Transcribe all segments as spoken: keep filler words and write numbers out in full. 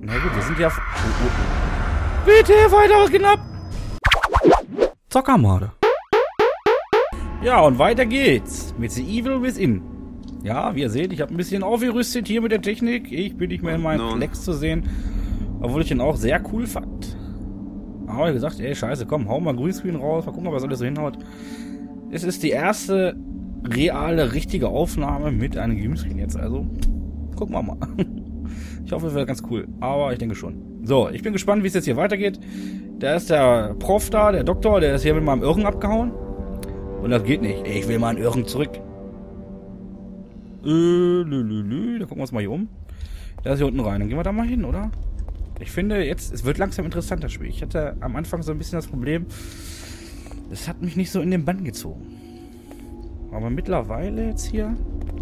Na gut, wir sind ja... Oh, oh, oh. Bitte, weiter knapp! Zockermorde. Ja, und weiter geht's mit The Evil Within. Ja, wie ihr seht, ich habe ein bisschen aufgerüstet hier mit der Technik. Ich bin nicht mehr in meinem Flex zu sehen. Obwohl ich den auch sehr cool fand. Aber ich gesagt, ey, scheiße, komm, hau mal Greenscreen raus, mal gucken, ob das alles so hinhaut. Es ist die erste reale, richtige Aufnahme mit einem Greenscreen jetzt, also gucken wir mal. Ich hoffe, es wird ganz cool, aber ich denke schon. So, ich bin gespannt, wie es jetzt hier weitergeht. Da ist der Prof da, der Doktor, der ist hier mit meinem Irren abgehauen. Und das geht nicht. Ey, ich will meinen Irren zurück. Äh, lü, lü, lü. Da gucken wir uns mal hier um. Der ist hier unten rein. Dann gehen wir da mal hin, oder? Ich finde jetzt, es wird langsam interessant, das Spiel. Ich hatte am Anfang so ein bisschen das Problem, es hat mich nicht so in den Bann gezogen. Aber mittlerweile jetzt hier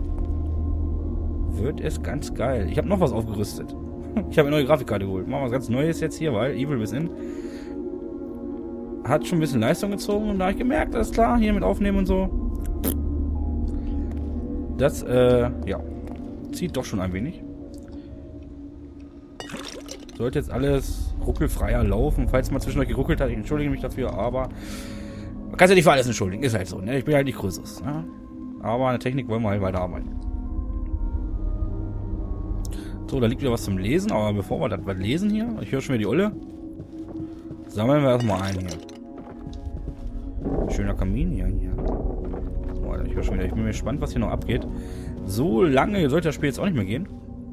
wird es ganz geil. Ich habe noch was aufgerüstet. Ich habe eine neue Grafikkarte geholt. Machen wir was ganz Neues jetzt hier, weil Evil Within hat schon ein bisschen Leistung gezogen und da habe ich gemerkt, alles klar, hier mit aufnehmen und so. Das, äh, ja, zieht doch schon ein wenig. Sollte jetzt alles ruckelfreier laufen. Falls man zwischendurch geruckelt hat, ich entschuldige mich dafür, aber man kann es ja nicht für alles entschuldigen. Ist halt so, ne? Ich bin halt nicht Größeres, ne? Aber an der Technik wollen wir halt weiterarbeiten. So, da liegt wieder was zum Lesen, aber bevor wir das was lesen hier, ich höre schon wieder die Olle. Sammeln wir erstmal ein hier. Schöner Kamin hier. hier. Oh, ich höre schon wieder, ich bin mir gespannt, was hier noch abgeht. So lange sollte das Spiel jetzt auch nicht mehr gehen.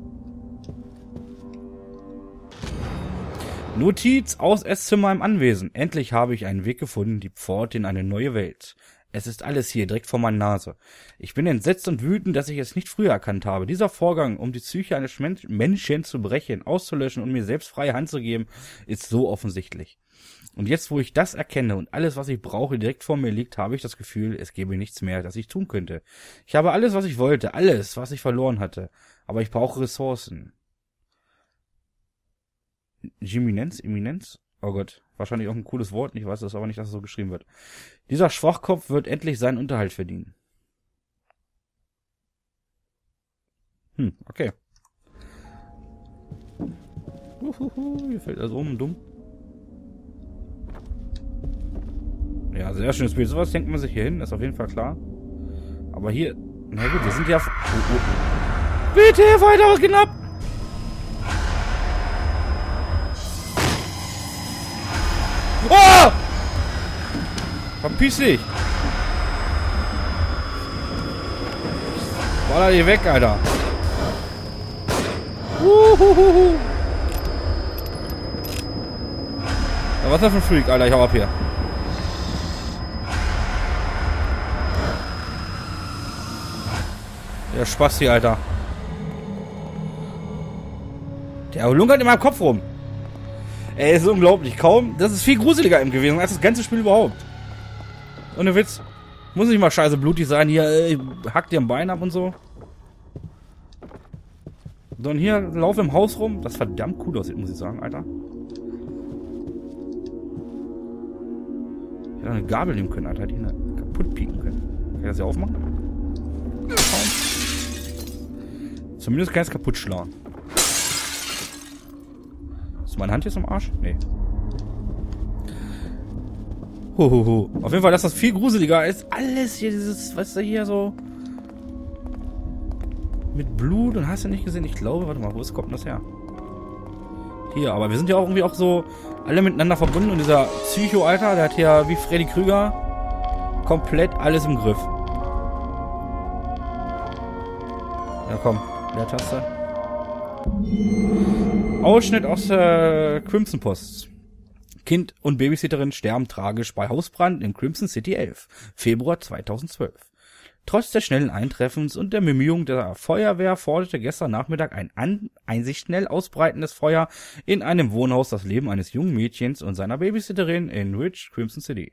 Notiz aus Esszimmer im Anwesen. Endlich habe ich einen Weg gefunden, die Pforte in eine neue Welt. Es ist alles hier, direkt vor meiner Nase. Ich bin entsetzt und wütend, dass ich es nicht früher erkannt habe. Dieser Vorgang, um die Psyche eines Menschen zu brechen, auszulöschen und mir selbst freie Hand zu geben, ist so offensichtlich. Und jetzt, wo ich das erkenne und alles, was ich brauche, direkt vor mir liegt, habe ich das Gefühl, es gäbe nichts mehr, das ich tun könnte. Ich habe alles, was ich wollte, alles, was ich verloren hatte. Aber ich brauche Ressourcen. Geminenz, Eminenz? Oh Gott, wahrscheinlich auch ein cooles Wort. Ich weiß das aber nicht, dass es so geschrieben wird. Dieser Schwachkopf wird endlich seinen Unterhalt verdienen. Hm, okay. Uhuhu, hier fällt also um, dumm. Ja, sehr schönes Bild. Sowas denkt man sich hier hin, ist auf jeden Fall klar. Aber hier, na gut, wir sind ja... Oh, oh. Bitte, weiter knapp! Oh! Verpiss dich! Baller die weg, Alter! Uhuhuhu. Ja, was ist das für ein Freak, Alter? Ich hau ab hier. Der Spaß hier, Alter. Der lungert in meinem Kopf rum. Ey, ist unglaublich. Kaum. Das ist viel gruseliger im gewesen als das ganze Spiel überhaupt. Ohne Witz. Muss nicht mal scheiße blutig sein. Hier, ey, hackt dir ein Bein ab und so. Sondern hier, lauf im Haus rum. Das verdammt cool aussieht, muss ich sagen, Alter. Ich hätte eine Gabel nehmen können, Alter. Die eine kaputt pieken können. Kann ich das hier aufmachen? Zumindest kann ich es kaputt schlagen. Ist meine Hand jetzt am Arsch? Nee. Hohoho. Auf jeden Fall, dass das viel gruseliger ist. Alles hier, dieses, weißt du, hier so mit Blut und hast du nicht gesehen? Ich glaube, warte mal, wo ist, kommt das her? Hier, aber wir sind ja auch irgendwie auch so alle miteinander verbunden und dieser Psycho, Alter, der hat ja wie Freddy Krüger komplett alles im Griff. Ja, komm, der Taste. Ausschnitt aus der Crimson Post. Kind und Babysitterin sterben tragisch bei Hausbrand in Crimson City elf, Februar zweitausendzwölf. Trotz des schnellen Eintreffens und der Bemühungen der Feuerwehr forderte gestern Nachmittag ein, an, ein sich schnell ausbreitendes Feuer in einem Wohnhaus das Leben eines jungen Mädchens und seiner Babysitterin in Rich, Crimson City.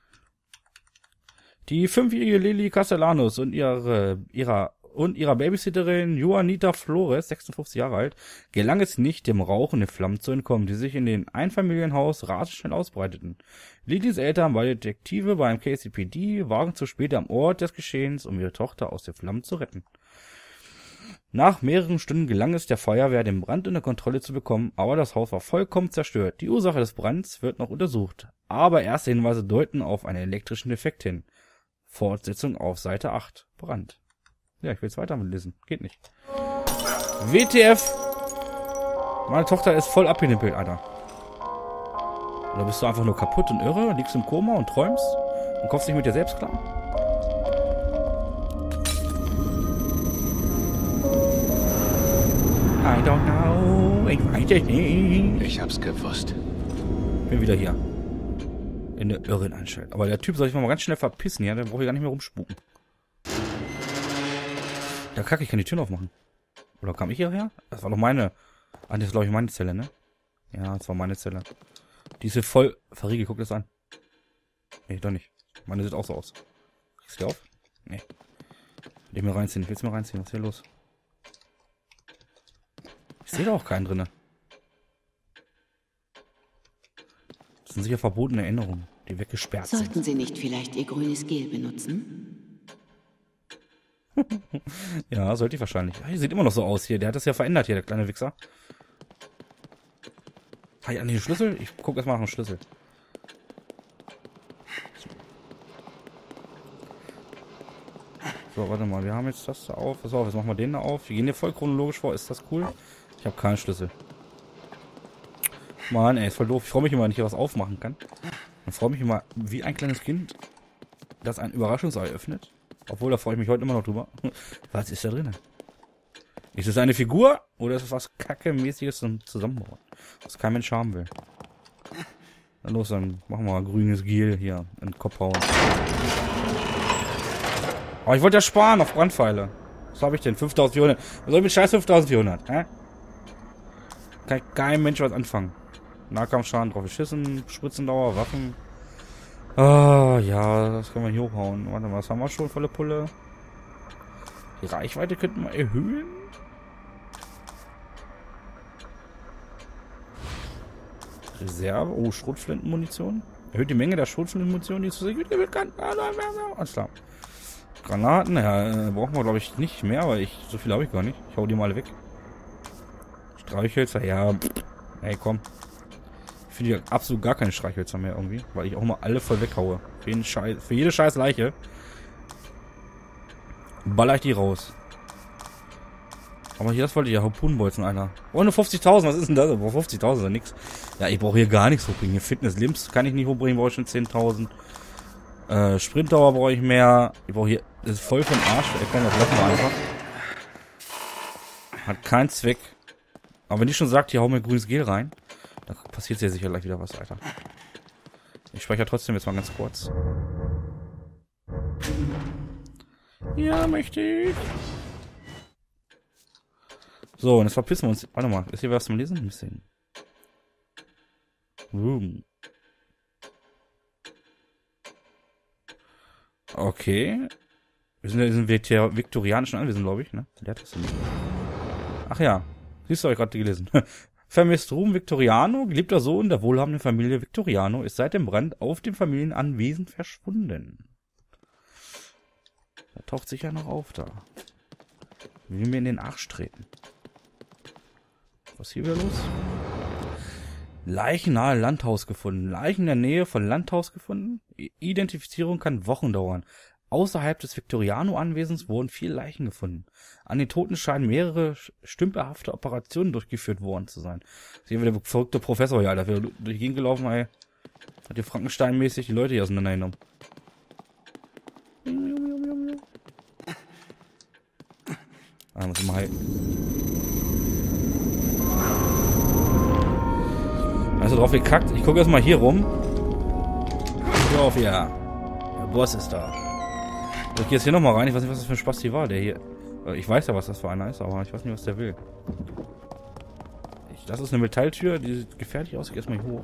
Die fünfjährige Lily Castellanos und ihre, ihrer und ihrer Babysitterin Juanita Flores, sechsundfünfzig Jahre alt, gelang es nicht, dem Rauch und den Flammen zu entkommen, die sich in den Einfamilienhaus rasend schnell ausbreiteten. Lillys Eltern, beide Detektive beim K C P D, waren zu spät am Ort des Geschehens, um ihre Tochter aus den Flammen zu retten. Nach mehreren Stunden gelang es der Feuerwehr, den Brand unter Kontrolle zu bekommen, aber das Haus war vollkommen zerstört. Die Ursache des Brands wird noch untersucht, aber erste Hinweise deuten auf einen elektrischen Defekt hin. Fortsetzung auf Seite acht. Brand. Ja, ich will jetzt weiter lesen. Geht nicht. W T F! Meine Tochter ist voll abgenippelt, Alter. Oder bist du einfach nur kaputt und irre, liegst im Koma und träumst und kommst nicht mit dir selbst klar? I don't know, ich weiß es nicht. Ich hab's gewusst. Bin wieder hier. In der Irrenanstalt. Aber der Typ soll sich mal ganz schnell verpissen, ja? Der braucht hier gar nicht mehr rumspuken. Ja, kacke, ich kann die Türen aufmachen. Oder kam ich hierher? Das war doch meine... Ah, das ist, glaube ich, meine Zelle, ne? Ja, das war meine Zelle. Die ist hier voll verriegelt. Guck das an. Nee, doch nicht. Meine sieht auch so aus. Kriegst du die auf? Nee. Will ich mir reinziehen. Ich will's mir reinziehen. Was ist hier los? Ich sehe da auch keinen drinne. Das sind sicher verbotene Erinnerungen, die weggesperrt sind. Sollten Sie nicht vielleicht Ihr grünes Gel benutzen? Ja, sollte ich wahrscheinlich. Ja, sieht immer noch so aus hier. Der hat das ja verändert hier, der kleine Wichser. Habe ich eigentlich den Schlüssel? Ich gucke erstmal nach dem Schlüssel. So, warte mal. Wir haben jetzt das da auf. Pass auf, jetzt machen wir den da auf. Wir gehen hier voll chronologisch vor. Ist das cool? Ich habe keinen Schlüssel. Mann, ey, ist voll doof. Ich freue mich immer, wenn ich hier was aufmachen kann. Dann freue mich immer wie ein kleines Kind, das ein Überraschungsei öffnet. Obwohl, da freue ich mich heute immer noch drüber. Was ist da drin? Ist es eine Figur oder ist es was Kacke-mäßiges zum Zusammenbauen? Was kein Mensch haben will. Na los, dann machen wir mal grünes Gel hier in den Kopf hauen. Aber ich wollte ja sparen auf Brandpfeile. Was habe ich denn? fünftausendvierhundert. Was soll ich mit scheiß fünftausendvierhundert? Hä? Kann kein Mensch was anfangen. Nahkampfschaden drauf geschissen, Spritzendauer, Waffen. Ah, ja, das können wir hier hochhauen. Warte mal, was haben wir schon? Volle Pulle. Die Reichweite könnten wir erhöhen. Reserve. Oh, Schrotflintenmunition. Erhöht die Menge der Schrotflintenmunition, die zu segmentieren kann. Alles klar. Granaten, ja, brauchen wir glaube ich nicht mehr, aber ich so viel habe ich gar nicht. Ich hau die mal alle weg. Streichhölzer, ja. Ey, komm. Ich finde hier absolut gar keine Streichhölzer mehr irgendwie, weil ich auch mal alle voll weghaue. Für, jeden Scheiß, für jede scheiß Leiche baller ich die raus. Aber hier, das wollte ich ja Harpunenbolzen, Alter. Oh, nur fünfzigtausend, was ist denn das? Oh, fünfzigtausend ist ja nix. Ja, ich brauche hier gar nichts hochbringen. Hier Fitness Limbs kann ich nicht hochbringen, brauche ich schon zehntausend. Äh, Sprintdauer brauche ich mehr. Ich brauche hier, das ist voll von Arsch. Ich kann das lassen einfach. Hat keinen Zweck. Aber wenn die schon sagt, hier hau mir grünes Gel rein, dann passiert sehr sicher gleich wieder was, Alter. Ich speichere trotzdem jetzt mal ganz kurz. Ja, möchte ich. So, und jetzt verpissen wir uns. Warte mal, ist hier was zum Lesen? Ein bisschen. Room. Okay. Wir sind ja in diesem viktorianischen Anwesen, glaube ich, ne? Der hat das nicht. Ach ja. Siehst du, hab ich gerade gelesen. Vermisst Ruhm Victoriano, geliebter Sohn der wohlhabenden Familie Victoriano, ist seit dem Brand auf dem Familienanwesen verschwunden. Er taucht sicher noch auf da. Will mir in den Arsch treten. Was ist hier wieder los? Leichen nahe Landhaus gefunden. Leichen in der Nähe von Landhaus gefunden. Identifizierung kann Wochen dauern. Außerhalb des Victoriano-Anwesens wurden vier Leichen gefunden. An den Toten scheinen mehrere stümperhafte Operationen durchgeführt worden zu sein. Sehen wir der verrückte Professor hier, Alter. Der durch die Gegend gelaufen, ey. Hat hier Frankenstein-mäßig die Leute hier auseinandergenommen. Ah, muss ich mal halten. Also drauf gekackt. Ich gucke erstmal hier rum. Guck auf, ja. Der Boss ist da. Ich gehe jetzt hier nochmal rein. Ich weiß nicht, was das für ein Spaß hier war, der hier. Ich weiß ja, was das für einer ist, aber ich weiß nicht, was der will. Ich, das ist eine Metalltür, die sieht gefährlich aus. Ich geh erstmal hier hoch.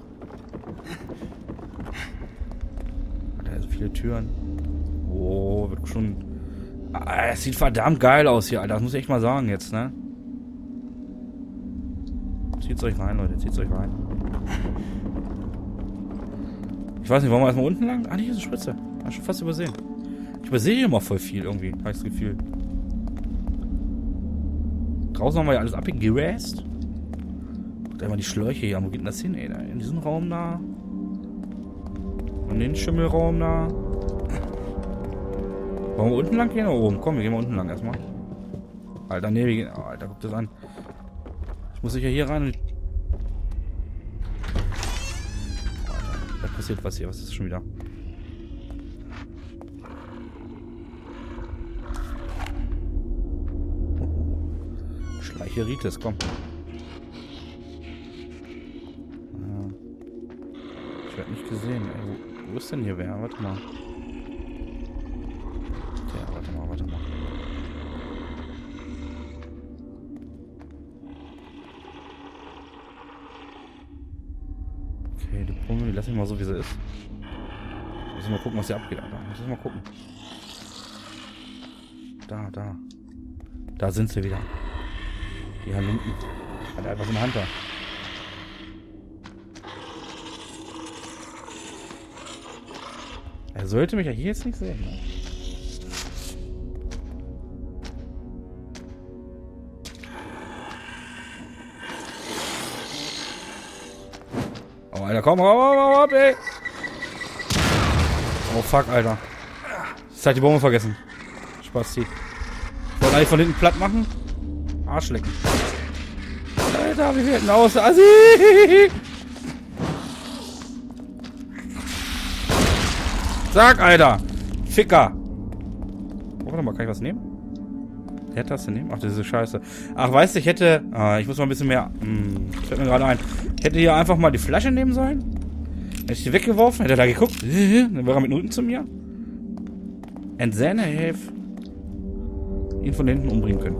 Da sind viele Türen. Oh, wird schon. Ah, es sieht verdammt geil aus hier, Alter. Das muss ich echt mal sagen jetzt, ne? Zieht's euch rein, Leute. Zieht's euch rein. Ich weiß nicht, wollen wir erstmal unten lang? Ah, hier ist eine Spritze. Hab ich schon fast übersehen. Ich übersehe hier mal voll viel irgendwie, habe ich das Gefühl. Draußen haben wir ja alles abgegerast. Guckt einmal die Schläuche hier an. Wo geht denn das hin, ey? In diesen Raum da. In den Schimmelraum da. Wollen wir unten lang gehen oder oben? Komm, wir gehen mal unten lang erstmal. Alter, nee, wir gehen. Oh, Alter, guck das an. Ich muss sicher hier rein. Und Alter, da passiert was hier. Was ist das schon wieder? Schleicheritis, komm. Ich werde nicht gesehen. Ey. Wo, wo ist denn hier wer? Warte mal. Ja, warte mal, warte mal. Okay, die Pummel, die lass ich mal so, wie sie ist. Müssen wir mal gucken, was hier abgeht, Alter. Müssen wir mal gucken. Da, da. Da sind sie wieder. Die Halunken. Hat einfach so eine Hand da. Er sollte mich ja hier jetzt nicht sehen, ne? Oh, Alter, komm, komm, komm, komm, ey! Oh, fuck, Alter. Jetzt hat die Bombe vergessen. Spaß, die. Ich wollte eigentlich von hinten platt machen. Arschlecken. Alter, wie wird denn aus? Assi! Sag, Alter! Ficker! Oh, warte mal, kann ich was nehmen? Hätte das denn nehmen? Ach, diese Scheiße. Ach, weißt du, ich hätte... Ah, ich muss mal ein bisschen mehr... Hm, fällt mir gerade ein. Ich hätte hier einfach mal die Flasche nehmen sollen. Hätte ich die weggeworfen, hätte er da geguckt. Dann wäre er mit dem Rücken zu mir. Entsäne, hilf. Ihn von hinten umbringen können.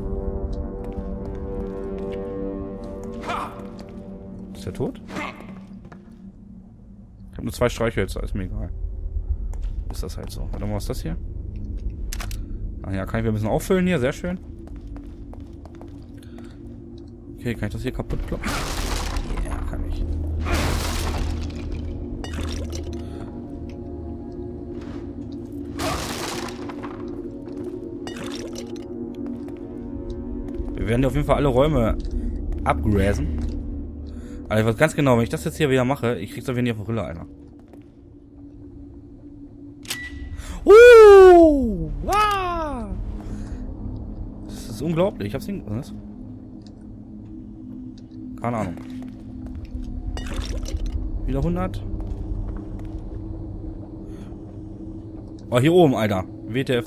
Ist er tot? Ich habe nur zwei Streichhölzer, ist mir egal. Ist das halt so. Warte mal, was ist das hier? Ah ja, kann ich ein bisschen auffüllen hier, sehr schön. Okay, kann ich das hier kaputt kloppen? Ja, kann ich. Wir werden auf jeden Fall alle Räume abgrasen. Aber ich weiß ganz genau, wenn ich das jetzt hier wieder mache, ich krieg's auf jeden Fall auf Rille, Alter. Uh! Wow! Das ist unglaublich. Ich hab's hin... Was? Keine Ahnung. Wieder hundert. Oh, hier oben, Alter. W T F.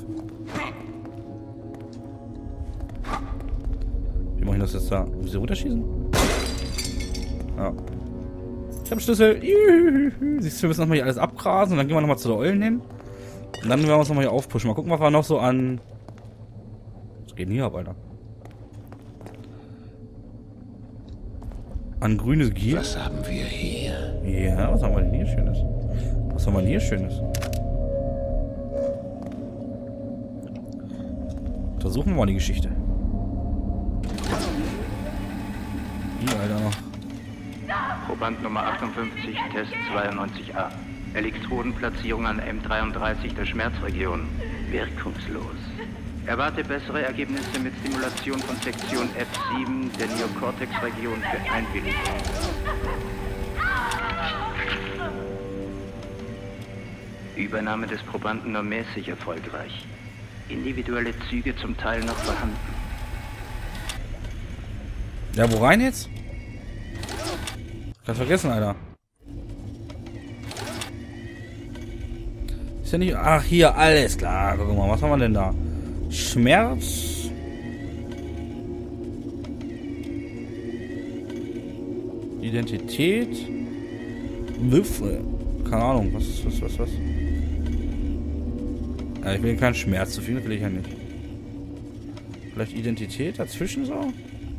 Wie mache ich das jetzt da? Muss ich runterschießen? Ja. Ich hab Schlüssel. Siehst du, wir müssen nochmal hier alles abgrasen und dann gehen wir nochmal zu der Eulen hin. Und dann werden wir uns nochmal hier aufpushen. Mal gucken, was wir noch so an... Was geht denn hier ab, Alter? An grünes Gier. Was haben wir hier? Ja, was haben wir denn hier Schönes? Was haben wir denn hier Schönes? Untersuchen wir mal die Geschichte. Hier, Alter, noch. Proband Nummer achtundfünfzig, Test zweiundneunzig a. Elektrodenplatzierung an M dreiunddreißig der Schmerzregion. Wirkungslos. Erwarte bessere Ergebnisse mit Stimulation von Sektion F sieben der Neokortex-Region für Einwilligung. Übernahme des Probanden nur mäßig erfolgreich. Individuelle Züge zum Teil noch vorhanden. Ja, wo rein jetzt? Kannst vergessen, Alter. Ist ja nicht... Ach, hier, alles klar. Guck mal, was haben wir denn da? Schmerz. Identität. Würfel. Keine Ahnung, was ist was, was, was? Ja, ich will keinen Schmerz zu viel, will ich ja nicht. Vielleicht Identität dazwischen so?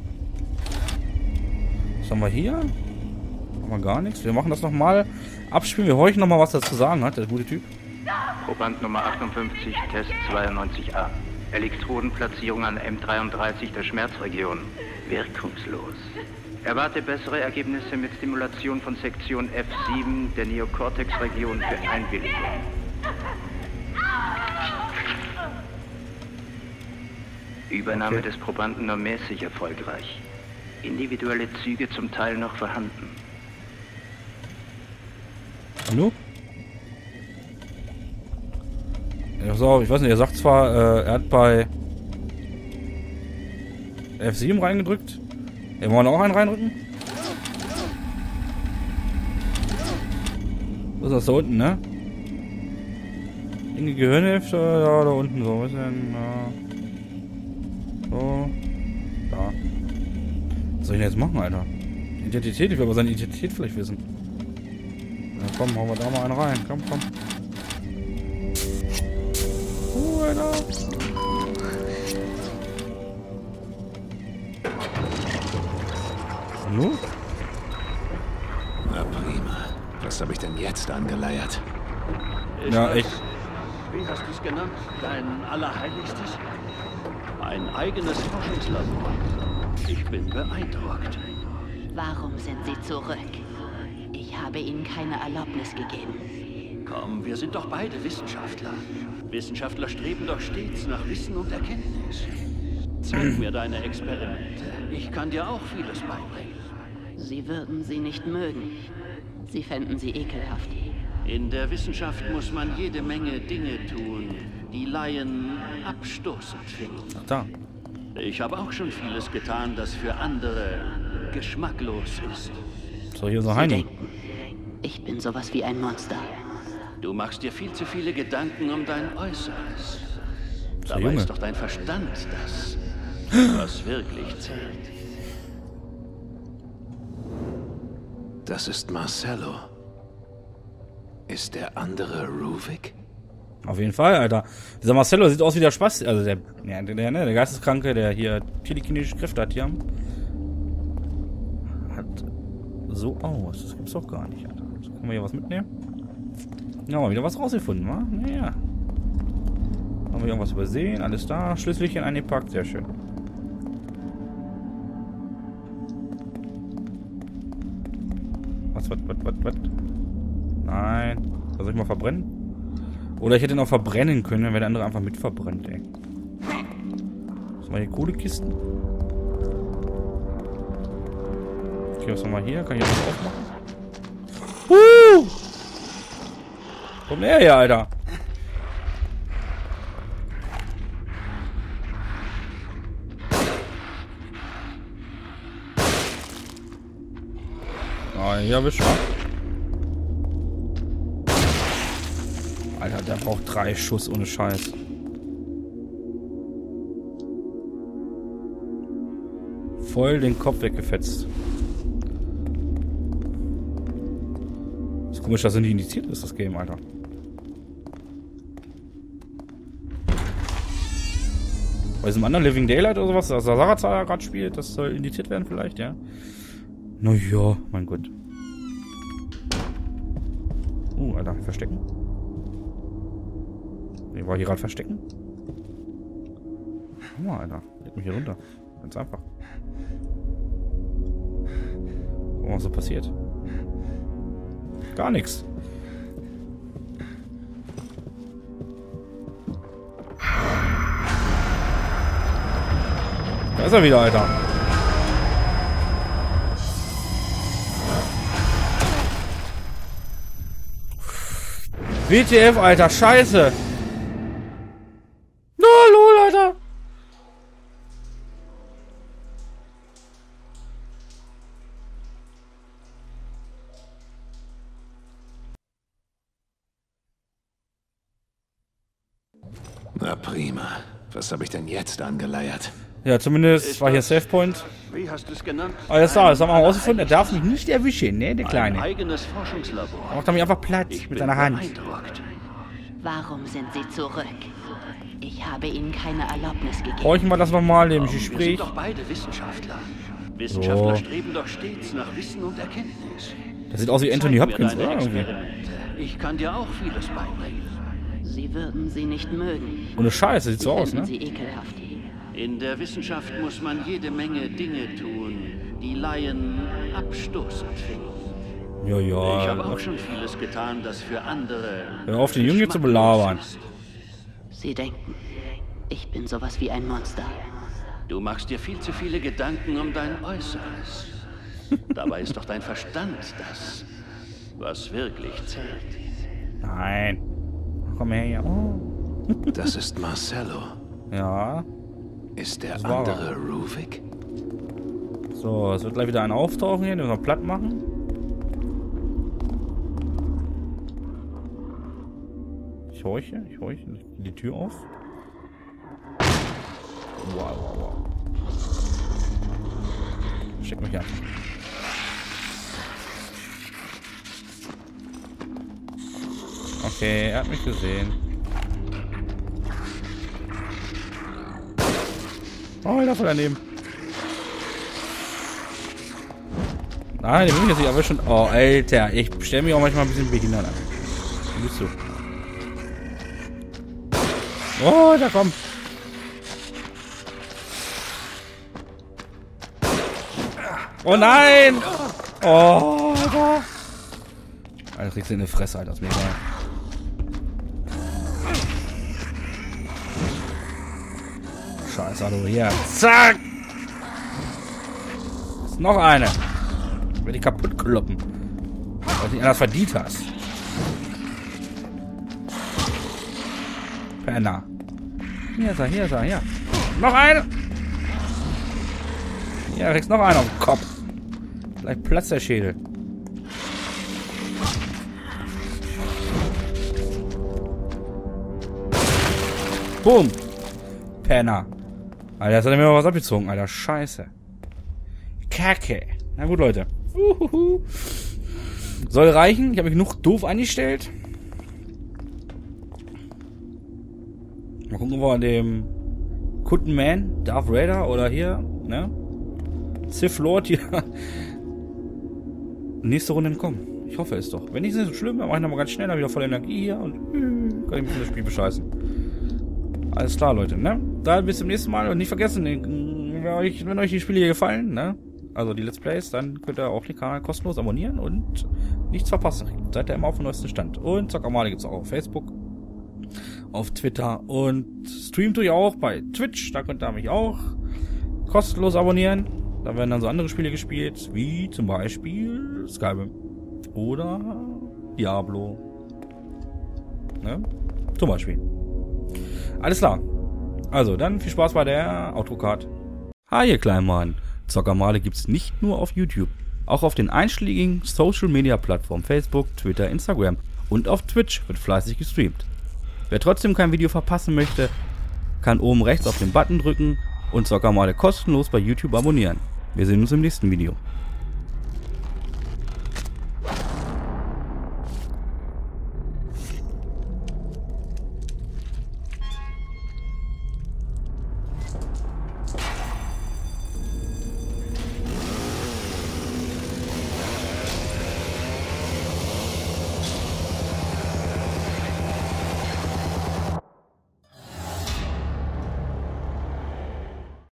Was haben wir hier? Haben wir gar nichts. Wir machen das nochmal. Abspielen. Wir horchen nochmal, was er zu sagen hat, der gute Typ. Proband Nummer achtundfünfzig, Test zweiundneunzig a. Elektrodenplatzierung an M dreiunddreißig der Schmerzregion. Wirkungslos. Erwarte bessere Ergebnisse mit Stimulation von Sektion F sieben der Neokortex-Region für Einwilligung. Übernahme Okay. des Probanden nur mäßig erfolgreich. Individuelle Züge zum Teil noch vorhanden. Hallo? Ja, so, ich weiß nicht, er sagt zwar, äh, er hat bei F sieben reingedrückt. Wir wollen auch einen reindrücken. Was ist das da unten, ne? Linke Gehirnhälfte, ja, da unten so. Was ist denn, äh, so. Da. Was soll ich denn jetzt machen, Alter? Identität, ich will aber seine Identität vielleicht wissen. Na komm, hauen wir da mal einen rein. Komm, komm. Uh, Alter. Hallo? Na prima. Was habe ich denn jetzt angeleiert? Ist Ja, das- echt. Wie hast du es genannt? Dein Allerheiligstes? Ein eigenes Forschungslabor. Ich bin beeindruckt. Warum sind Sie zurück? Ich habe Ihnen keine Erlaubnis gegeben. Komm, wir sind doch beide Wissenschaftler. Wissenschaftler streben doch stets nach Wissen und Erkenntnis. Zeig mir deine Experimente. Ich kann dir auch vieles beibringen. Sie würden sie nicht mögen. Sie fänden sie ekelhaft. In der Wissenschaft muss man jede Menge Dinge tun, die Laien abstoßend finden. Ach, da. Ich habe auch schon vieles getan, das für andere geschmacklos ist. So, hier so Sie Heini. denken, ich bin sowas wie ein Monster. Du machst dir viel zu viele Gedanken um dein Äußeres. So, Dabei Junge. ist doch dein Verstand das, was wirklich zählt. Das ist Marcello. Ist der andere Ruvik? Auf jeden Fall, Alter. Dieser Marcello sieht aus wie der Spaß. Also der, ja, der, der, ne, der Geisteskranke, der hier telekinetische Kräfte hat hier. Hat so aus. Das gibt's doch gar nicht, Alter. So, können wir hier was mitnehmen? Ja, mal wieder was rausgefunden, wa? Naja. Haben wir irgendwas übersehen? Alles da. Schlüsselchen eingepackt. Sehr schön. Was, was, was, was, was? Nein. Soll ich mal verbrennen? Oder ich hätte ihn auch verbrennen können, wenn der andere einfach mit verbrennt, ey. Was haben wir hier? Kohlekisten? Okay, was haben wir hier? Kann ich das aufmachen? Uh! Komm her hier, Alter. Ah, hier erwischt, wa? Alter, der braucht drei Schuss ohne Scheiß. Voll den Kopf weggefetzt. Ist komisch, dass er nicht indiziert ist, das Game, Alter. Bei diesem anderen Living Daylight oder sowas, das Sarazar gerade spielt, das soll indiziert werden vielleicht, ja. Naja, mein Gott. Uh, Alter, verstecken. Ich war hier gerade verstecken. Guck mal, Alter. Leg mich hier runter. Ganz einfach. Guck mal, was so passiert. Gar nichts. Da ist er wieder, Alter. W T F, Alter, scheiße. No, lol, Alter. Na prima. Was habe ich denn jetzt angeleiert? Ja, zumindest Ist war hier das- Safe Point. Wie hast du es genannt? Alles klar, das haben wir Ein herausgefunden. Er darf mich nicht erwischen, ne, der Ein Kleine. eigenes Forschungslabor. Er macht er mich einfach platt Ich mit bin seiner Hand. beeindruckt. Warum sind Sie zurück? Ich habe Ihnen keine Erlaubnis gegeben. Bräuchten wir das nochmal, nämlich Wir Gespräch. sind doch beide Wissenschaftler. Wissenschaftler So. streben doch stets nach Wissen und Erkenntnis. Das sieht aus wie Anthony Zeig mir Hopkins, deine oder? Irgendwie. Experimente. Ich kann dir auch vieles beibringen. Sie würden sie nicht mögen. Ohne Scheiß, das sieht Sie so aus, fänden ne? sie ekelhaft. In der Wissenschaft muss man jede Menge Dinge tun, die Laien abstoßend finden. Ja, Ich habe auch ja. schon vieles getan, das für andere Hör auf, den Jungen zu geschmacklos belabern. ist. Sie denken, ich bin sowas wie ein Monster. Du machst dir viel zu viele Gedanken um dein Äußeres. Dabei ist doch dein Verstand das, was wirklich zählt. Nein. Komm her hier. Oh. Das ist Marcello. Ja. Ist der Das war andere Ruvik? So, es wird gleich wieder ein auftauchen hier, den wir platt machen. Ich horche, ich horche. Ich gehe die Tür auf. Wow, wow, wow. Schick mich an. Okay, er hat mich gesehen. Oh, ich darf daneben. Nein, den will ich jetzt nicht, aber schon. Oh, Alter, ich stelle mich auch manchmal ein bisschen behindert an. Wo bist du? Oh, da kommt. Oh nein! Oh, Alter. Alter, kriegst du in die Fresse, Alter. Das ist mir egal. Scheiße, hallo, hier. Zack! Ist noch eine. Ich werde die kaputt kloppen. Weil du nicht anders verdient hast. Penner. Hier ist er, hier ist er, hier. Noch eine! Hier, kriegst noch einen auf den Kopf. Vielleicht platzt der Schädel. Boom! Penner. Alter, jetzt hat er mir mal was abgezogen, Alter. Scheiße. Kacke. Na gut, Leute. Uhuhu. Soll reichen. Ich habe mich genug doof eingestellt. Mal gucken, ob wir an dem Kuttenman, Darth Vader oder hier, ne? Sith Lord hier nächste Runde entkommen. Ich hoffe es doch. Wenn nicht, ist es so schlimm, dann mache ich nochmal ganz schnell, dann wieder voll Energie hier und äh, kann ich ein bisschen das Spiel bescheißen. Alles klar, Leute, ne? Dann bis zum nächsten Mal und nicht vergessen, wenn euch, wenn euch die Spiele hier gefallen, ne? Also die Let's Plays, dann könnt ihr auch den Kanal kostenlos abonnieren und nichts verpassen. Seid ihr immer auf dem neuesten Stand. Und Zockermale gibt's auch auf Facebook, auf Twitter und streamt tue ich auch bei Twitch. Da könnt ihr mich auch kostenlos abonnieren. Da werden dann so andere Spiele gespielt, wie zum Beispiel Skyrim oder Diablo. Ne? Zum Beispiel. Alles klar. Also, dann viel Spaß bei der Outro-Card. Hi, ihr kleinen Mann. Zockermale gibt's nicht nur auf YouTube, auch auf den einschlägigen Social-Media-Plattformen Facebook, Twitter, Instagram und auf Twitch wird fleißig gestreamt. Wer trotzdem kein Video verpassen möchte, kann oben rechts auf den Button drücken und Zockermale kostenlos bei YouTube abonnieren. Wir sehen uns im nächsten Video.